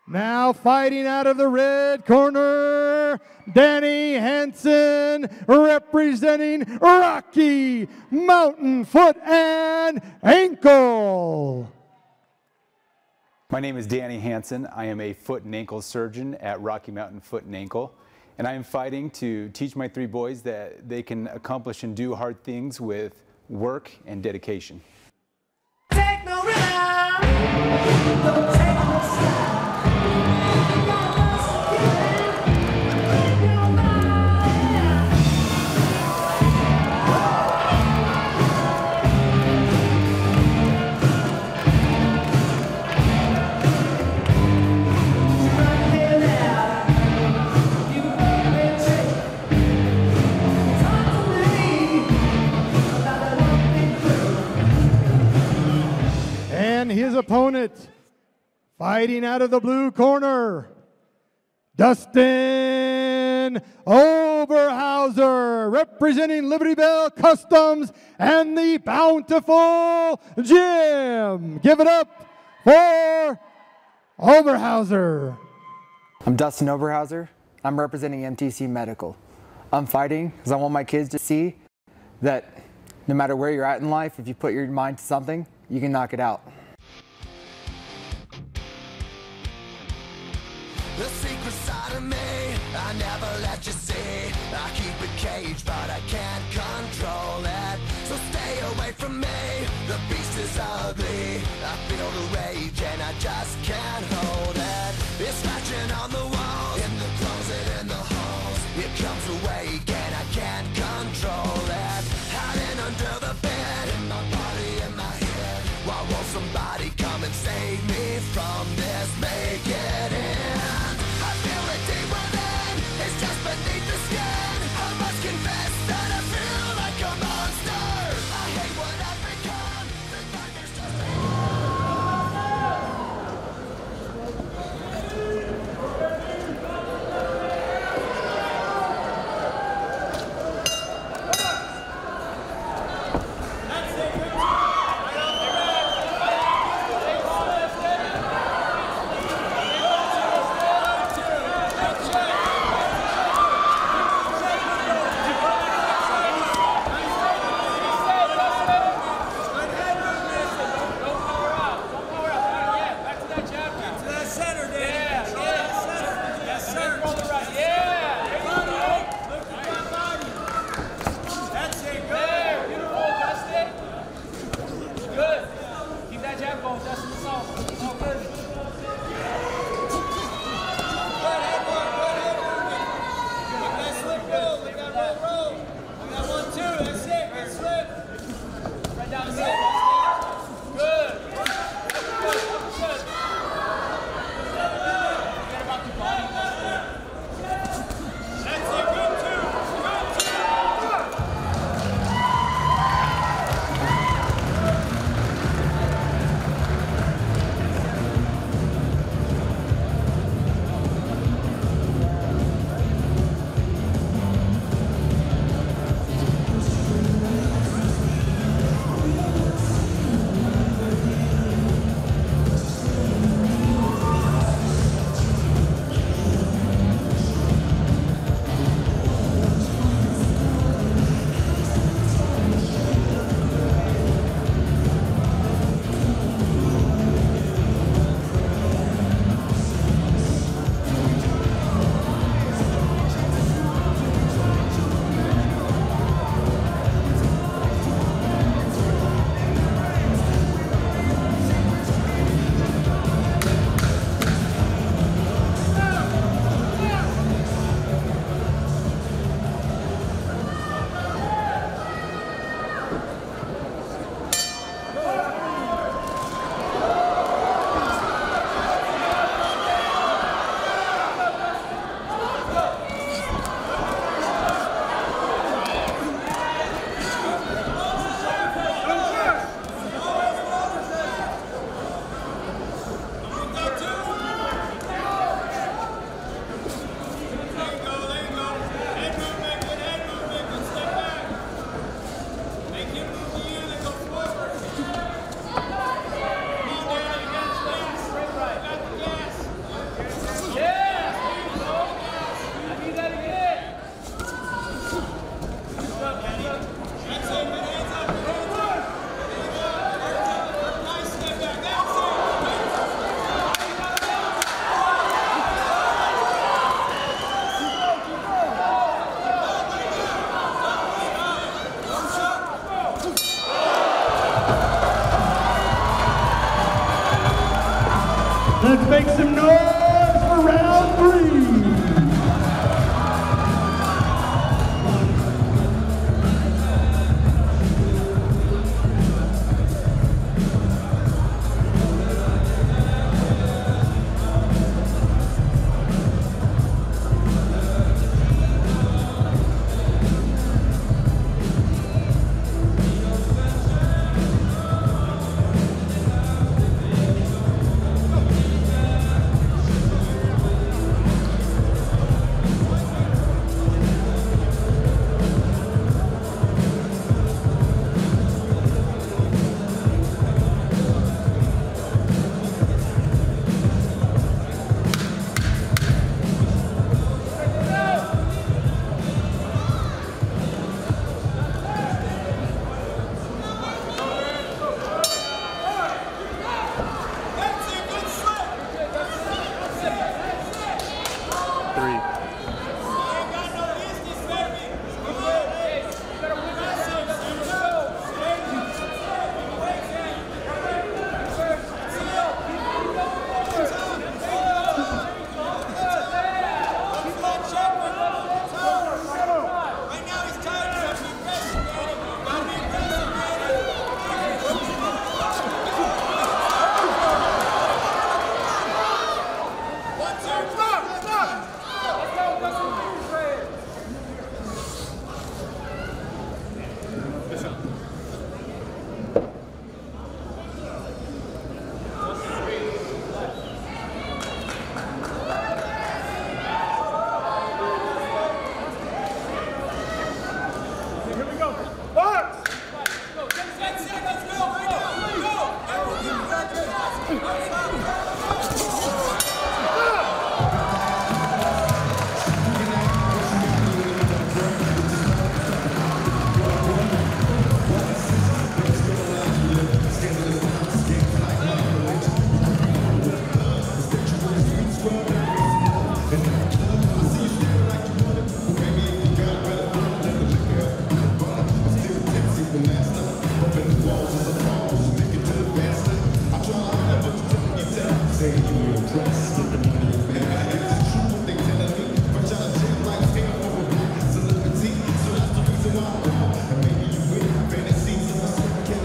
Now fighting out of the red corner, Danny Hansen, representing Rocky Mountain Foot and Ankle. My name is Danny Hansen. I am a foot and ankle surgeon at Rocky Mountain Foot and Ankle, and I am fighting to teach my three boys that they can accomplish and do hard things with work and dedication. Take no rhythm, don't take no slide. And his opponent, fighting out of the blue corner, Dustin Oberhauser, representing Liberty Bell Customs and the Bountiful Gym. Give it up for Oberhauser. I'm Dustin Oberhauser. I'm representing MTC Medical. I'm fighting because I want my kids to see that no matter where you're at in life, if you put your mind to something, you can knock it out. The secret side of me, I never let you see. I keep it caged, but I can't control it. So stay away from me, the beast is ugly. I feel the rage and I just can't hold it. It's scratching on the walls, in the closet, in the halls. It comes awake and I can't control it. Hiding under the bed, in my body, in my head. Why won't somebody come and save me from this? Make it end. Beneath the skin, I must confess that I feel like a monster. I hate what I've become. The nightmare's just Let's make some noise for round 3.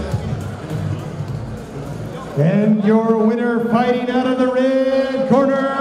And your winner fighting out of the red corner,